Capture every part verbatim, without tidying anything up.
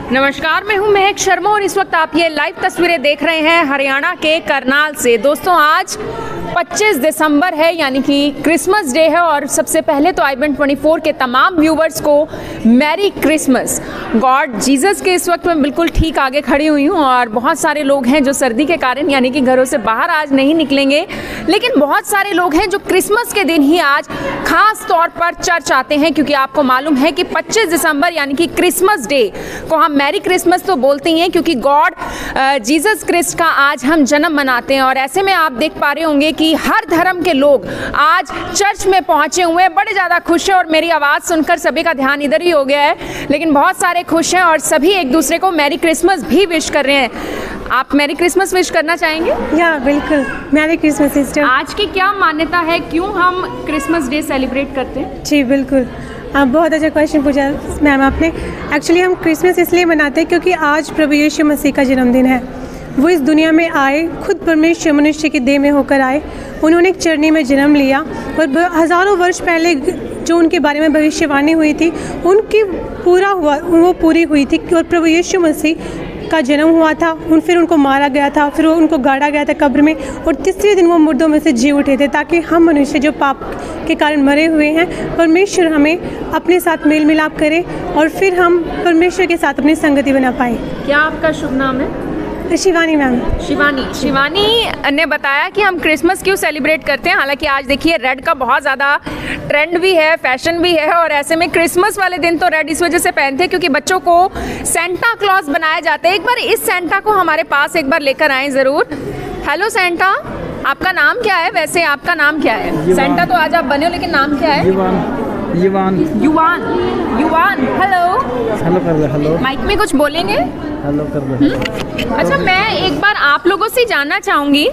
नमस्कार, मैं हूं महक शर्मा और इस वक्त आप ये लाइव तस्वीरें देख रहे हैं हरियाणा के करनाल से। दोस्तों, आज पच्चीस दिसंबर है, यानी कि क्रिसमस डे है और सबसे पहले तो आई वन ट्वेंटी फोर के तमाम व्यूवर्स को मैरी क्रिसमस। गॉड जीसस के इस वक्त मैं बिल्कुल ठीक आगे खड़ी हुई हूँ और बहुत सारे लोग हैं जो सर्दी के कारण यानी कि घरों से बाहर आज नहीं निकलेंगे, लेकिन बहुत सारे लोग हैं जो क्रिसमस के दिन ही आज खास तौर पर चर्च आते हैं, क्योंकि आपको मालूम है कि पच्चीस दिसंबर यानी कि क्रिसमस डे को हम मैरी क्रिसमस तो बोलते ही हैं, क्योंकि गॉड जीसस क्रिस्ट का आज हम जन्म मनाते हैं। और ऐसे में आप देख पा रहे होंगे कि हर धर्म के लोग आज चर्च में पहुंचे हुए हैं, बड़े ज़्यादा खुश हैं और मेरी आवाज़ सुनकर सभी का ध्यान इधर ही हो गया है, लेकिन बहुत सारे खुश हैं और सभी एक दूसरे को मैरी क्रिसमस भी विश कर रहे हैं। आप मैरी क्रिसमस विश करना चाहेंगे? या बिल्कुल, मैरी क्रिसमस सिस्टर। आज की क्या मान्यता है, क्यों हम क्रिसमस डे सेलिब्रेट करते हैं? जी बिल्कुल, आप बहुत अच्छा क्वेश्चन पूछा मैम आपने। एक्चुअली हम क्रिसमस इसलिए मनाते हैं क्योंकि आज प्रभु यीशु मसीह का जन्मदिन है। वो इस दुनिया में आए, खुद परमेश्वर मनुष्य की देह में होकर आए। उन्होंने एक चरनी में जन्म लिया और हज़ारों वर्ष पहले जो उनके बारे में भविष्यवाणी हुई थी उनकी पूरा हुआ वो पूरी हुई थी और प्रभु यीशु मसीह का जन्म हुआ था। उन फिर उनको मारा गया था, फिर उनको गाड़ा गया था कब्र में और तीसरे दिन वो मुर्दों में से जी उठे थे, ताकि हम मनुष्य जो पाप के कारण मरे हुए हैं, परमेश्वर हमें अपने साथ मेल मिलाप करे और फिर हम परमेश्वर के साथ अपनी संगति बना पाए। क्या आपका शुभ नाम है? शिवानी मैम। शिवानी शिवानी ने बताया कि हम क्रिसमस क्यों सेलिब्रेट करते हैं। हालांकि आज देखिए रेड का बहुत ज़्यादा ट्रेंड भी है, फैशन भी है, और ऐसे में क्रिसमस वाले दिन तो रेड इस वजह से पहनते हैं क्योंकि बच्चों को सेंटा क्लॉज बनाया जाता है। एक बार इस सेंटा को हमारे पास एक बार लेकर आएँ ज़रूर। हेलो सेंटा, आपका नाम क्या है? वैसे आपका नाम क्या है? सेंटा तो आज आप बने हो, लेकिन नाम क्या है? युवान। युवान युवान हेलो हेलो कर दो। हेलो माइक में कुछ बोलेंगे? हेलो कर दो। अच्छा, मैं एक बार आप लोगों से जानना चाहूँगी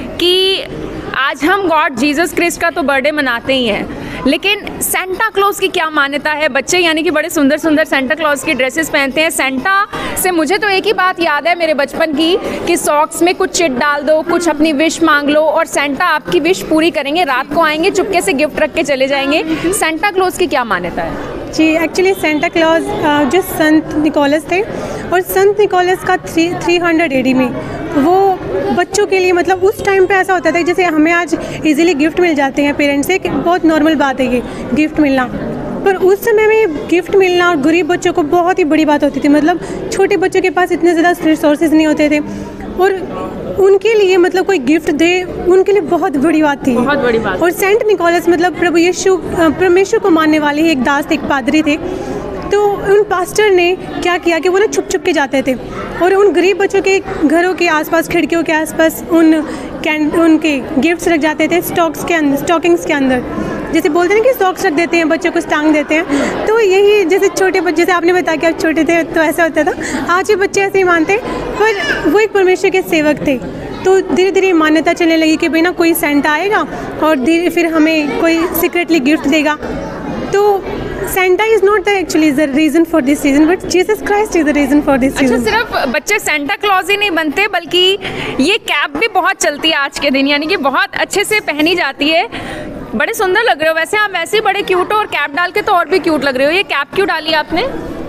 कि आज हम गॉड जीसस क्रिस्ट का तो बर्थडे मनाते ही हैं, लेकिन सेंटा क्लॉज की क्या मान्यता है? बच्चे यानी कि बड़े सुंदर सुंदर सेंटा क्लॉज की ड्रेसेस पहनते हैं। सेंटा से मुझे तो एक ही बात याद है मेरे बचपन की कि सॉक्स में कुछ चिट डाल दो, कुछ अपनी विश मांग लो और सेंटा आपकी विश पूरी करेंगे। रात को आएंगे, चुपके से गिफ्ट रख के चले जाएंगे। सेंटा क्लॉज की क्या मान्यता है? जी एक्चुअली सेंटा क्लॉज जो संत निकोलस थे, और संत निकोलस का थ्री थ्री हंड्रेड एडी में वो बच्चों के लिए, मतलब उस टाइम पे ऐसा होता था जैसे हमें आज इजीली गिफ्ट मिल जाते हैं पेरेंट्स से, बहुत नॉर्मल बात है ये गिफ्ट मिलना, पर उस समय में गिफ्ट मिलना और गरीब बच्चों को बहुत ही बड़ी बात होती थी। मतलब छोटे बच्चों के पास इतने ज़्यादा रिसोर्सेज नहीं होते थे और उनके लिए मतलब कोई गिफ्ट दे उनके लिए बहुत बड़ी बात थी, बहुत बड़ी बात। और सेंट निकोलस मतलब प्रभु यीशु परमेश्वर को मानने वाले एक दास एक पादरी थे। तो उन पास्टर ने क्या किया कि वो ना छुप छुप के जाते थे और उन गरीब बच्चों के घरों के आसपास, खिड़कियों के आसपास उन कैन उनके गिफ्ट्स रख जाते थे, स्टॉक्स के अंदर, स्टॉकिंग्स के अंदर। जैसे बोलते हैं कि सॉक्स रख देते हैं, बच्चों को टांग देते हैं। तो यही जैसे छोटे बच्चे, जैसे आपने बताया कि आप छोटे थे तो ऐसा होता था, आज भी बच्चे ऐसे ही मानते हैं, पर वो एक परमेश्वर के सेवक थे। तो धीरे धीरे मान्यता चलने लगी कि भाई ना कोई सेंटा आएगा और धीरे फिर हमें कोई सीक्रेटली गिफ्ट देगा। तो Santa is not the actually the reason for this season, but Jesus Christ is the reason for this season. अच्छा, सिर्फ बच्चे सेंटा क्लॉज ही नहीं बनते, बल्कि ये कैप भी बहुत चलती है आज के दिन, यानी कि बहुत अच्छे से पहनी जाती है। बड़े सुंदर लग रहे हो वैसे आप, वैसे ही बड़े क्यूट हो और कैप डाल के तो और भी क्यूट लग रहे हो। ये कैप क्यों डाली आपने?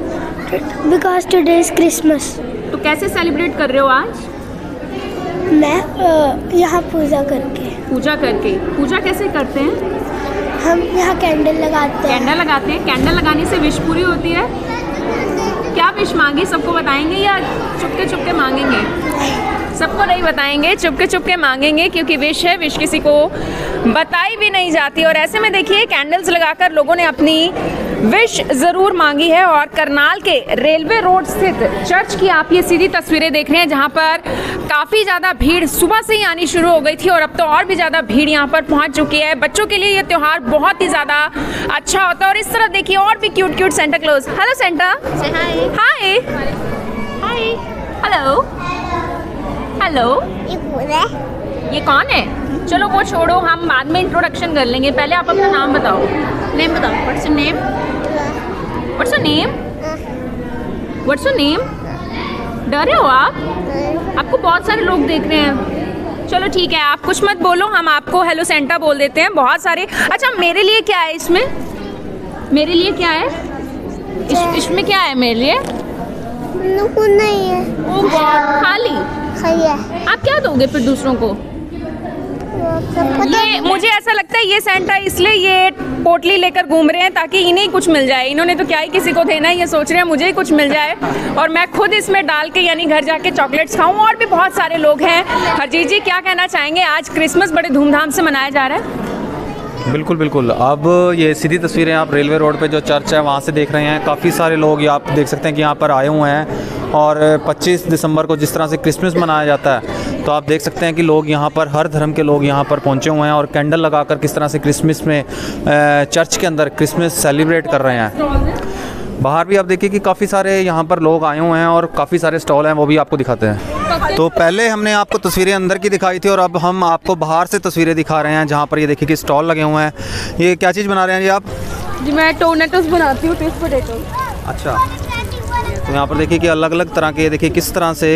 Because today is Christmas. तो कैसे सेलिब्रेट कर रहे हो आज? मैं यहाँ पूजा करके। पूजा करके? पूजा कैसे करते हैं? हम यहाँ कैंडल लगाते हैं। कैंडल लगाते हैं? कैंडल लगाने से विश पूरी होती है? क्या विश मांगी सबको बताएंगे या चुपके चुपके मांगेंगे? सबको नहीं बताएंगे, चुपके चुपके मांगेंगे, क्योंकि विश है, विश किसी को बताई भी नहीं जाती। और ऐसे में देखिए कैंडल्स लगाकर लोगों ने अपनी विश ज़रूर मांगी है। और करनाल के रेलवे रोड स्थित चर्च की आप ये सीधी तस्वीरें देख रहे हैं, जहाँ पर काफ़ी ज़्यादा भीड़ सुबह से ही आनी शुरू हो गई थी और अब तो और भी ज़्यादा भीड़ यहाँ पर पहुँच चुकी है। बच्चों के लिए ये त्यौहार बहुत ही ज़्यादा अच्छा होता है। और इस तरह देखिए और भी cute cute Santa Claus. Hello Santa. Hi hi hi hello hello. ये कौन है? ये कौन है? चलो वो छोड़ो, हम बाद में इंट्रोडक्शन कर लेंगे। पहले आप अपना नाम बताओ। नेम बताओ। What's your name? What's your name? What's your name? डर रहे हो आप? आपको बहुत सारे लोग देख रहे हैं। चलो ठीक है, आप कुछ मत बोलो, हम आपको हेलो सेंटा बोल देते हैं। बहुत सारे। अच्छा, मेरे लिए क्या है इसमें? मेरे लिए क्या है? इस, इसमें क्या है मेरे लिए? नुकु नहीं है। ओ गॉड, खाली। खाइए। आप क्या दोगे फिर दूसरों को? ये मुझे ऐसा लगता है ये सेंटा इसलिए ये पोटली लेकर घूम रहे हैं ताकि इन्हें कुछ मिल जाए। इन्होंने तो क्या ही किसी को देना है, ये सोच रहे हैं मुझे ही कुछ मिल जाए और मैं खुद इसमें डाल के यानी घर जाके चॉकलेट्स खाऊं। और भी बहुत सारे लोग हैं। हरजीत जी क्या कहना चाहेंगे? आज क्रिसमस बड़े धूमधाम से मनाया जा रहा है। बिल्कुल बिल्कुल। अब ये सीधी तस्वीरें आप रेलवे रोड पे जो चर्च है वहाँ से देख रहे हैं। काफ़ी सारे लोग ये आप देख सकते हैं कि यहाँ पर आए हुए हैं और पच्चीस दिसंबर को जिस तरह से क्रिसमस मनाया जाता है तो आप देख सकते हैं कि लोग यहाँ पर हर धर्म के लोग यहाँ पर पहुँचे हुए हैं और कैंडल लगाकर किस तरह से क्रिसमस में चर्च के अंदर क्रिसमस सेलिब्रेट कर रहे हैं। बाहर भी आप देखिए कि काफ़ी सारे यहाँ पर लोग आए हुए हैं और काफ़ी सारे स्टॉल हैं, वो भी आपको दिखाते हैं। तो पहले हमने आपको तस्वीरें अंदर की दिखाई थी और अब हम आपको बाहर से तस्वीरें दिखा रहे हैं जहाँ पर ये देखिए कि स्टॉल लगे हुए हैं। ये क्या चीज़ बना रहे हैं जी आप? जी मैं टोमेटोस बनाती हूँ, ट्विस्ट पोटैटो। अच्छा, तो यहाँ पर देखिए कि अलग अलग तरह के देखिए किस तरह से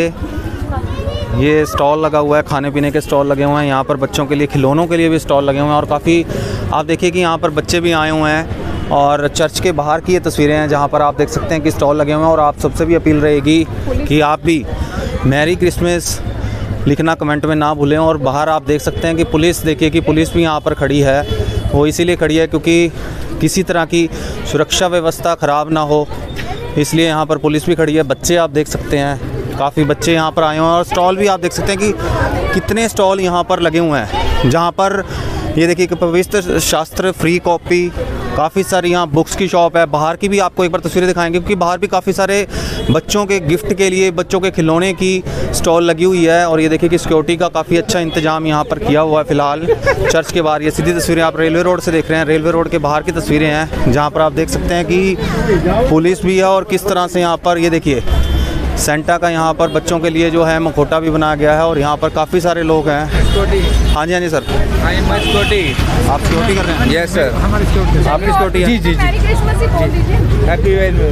ये स्टॉल लगा हुआ है, खाने पीने के स्टॉल लगे हुए हैं। यहाँ पर बच्चों के लिए खिलौनों के लिए भी स्टॉल लगे हुए हैं और काफ़ी आप देखिए कि यहाँ पर बच्चे भी आए हुए हैं। और चर्च के बाहर की ये तस्वीरें हैं जहाँ पर आप देख सकते हैं कि स्टॉल लगे हुए हैं और आप सबसे भी अपील रहेगी कि आप भी मैरी क्रिसमस लिखना कमेंट में ना भूलें। और बाहर आप देख सकते हैं कि पुलिस देखिए कि पुलिस भी यहाँ पर खड़ी है, वो इसीलिए खड़ी है क्योंकि किसी तरह की सुरक्षा व्यवस्था ख़राब ना हो, इसलिए यहाँ पर पुलिस भी खड़ी है। बच्चे आप देख सकते हैं, काफ़ी बच्चे यहाँ पर आए हुए हैं और स्टॉल भी आप देख सकते हैं कि कितने स्टॉल यहाँ पर लगे हुए हैं जहाँ पर ये देखिए कि पवित्र शास्त्र फ्री कॉपी, काफ़ी सारी यहाँ बुक्स की शॉप है। बाहर की भी आपको एक बार तस्वीरें दिखाएंगे क्योंकि बाहर भी काफ़ी सारे बच्चों के गिफ्ट के लिए, बच्चों के खिलौने की स्टॉल लगी हुई है। और ये देखिए कि सिक्योरिटी का काफ़ी अच्छा इंतजाम यहाँ पर किया हुआ है फ़िलहाल चर्च के बाहर। ये सीधी तस्वीरें आप रेलवे रोड से देख रहे हैं, रेलवे रोड के बाहर की तस्वीरें हैं जहाँ पर आप देख सकते हैं कि पुलिस भी है और किस तरह से यहाँ पर ये देखिए सेंटा का यहाँ पर बच्चों के लिए जो है मखोटा भी बनाया गया है और यहाँ पर काफ़ी सारे लोग हैं। हाँ जी हाँ जी सर, सिक्योरिटी। आप सिक्योरिटी कर रहे हैं? यस सर, हमारी सिक्योरिटी, आपकी सिक्योरिटी है? जी जी मैरी क्रिसमस ही बोल दीजिए। हैप्पी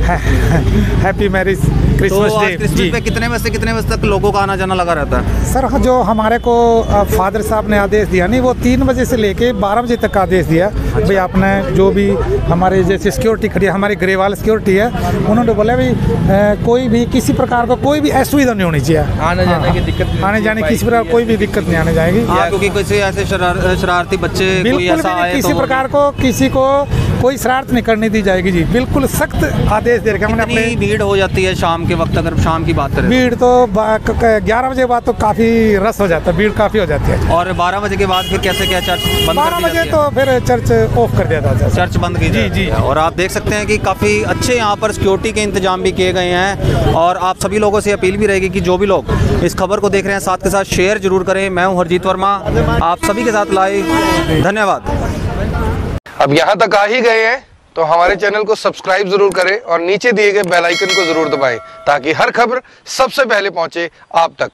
हैप्पी मैरिज क्रिसमस तो आज डे। क्रिसमस पे कितने बजे से कितने बजे तक लोगों का आना जाना लगा रहता है? सर जो हमारे को फादर साहब ने आदेश दिया नहीं, वो तीन बजे से लेके बारह बजे तक का आदेश दिया। अच्छा। भाई आपने जो भी हमारे जैसे सिक्योरिटी खड़ी है, हमारी ग्रेवाल सिक्योरिटी है, उन्होंने बोला भाई कोई भी किसी प्रकार का कोई भी असुविधा नहीं होनी चाहिए, आने जाने की दिक्कत, आने जाने किसी प्रकार कोई भी दिक्कत नहीं आने जाएगी। हाँ, क्योंकि किसी ऐसे शरार, शरारती बच्चे कोई ऐसा आए किसी तो प्रकार को किसी को कोई शरारत नहीं करने दी जाएगी जी, बिल्कुल सख्त आदेश दे रखा। कितनी भीड़ हो जाती है शाम के वक्त? अगर शाम की बात करें भीड़ तो ग्यारह बजे बाद तो काफ़ी रस हो जाता है, भीड़ काफ़ी हो जाती है। और बारह बजे के बाद फिर कैसे क्या चर्च बंद कर बारह दी बजे जाती है? तो फिर चर्च ऑफ कर दिया था, चर्च बंद की जी जी। और आप देख सकते हैं कि काफ़ी अच्छे यहाँ पर सिक्योरिटी के इंतजाम भी किए गए हैं। और आप सभी लोगों से अपील भी रहेगी कि जो भी लोग इस खबर को देख रहे हैं साथ के साथ शेयर जरूर करें। मैं हूँ हरजीत वर्मा, आप सभी के साथ लाइव। धन्यवाद। अब यहाँ तक आ ही गए हैं तो हमारे चैनल को सब्सक्राइब जरूर करें और नीचे दिए गए बेल आइकन को जरूर दबाएं ताकि हर खबर सबसे पहले पहुंचे आप तक।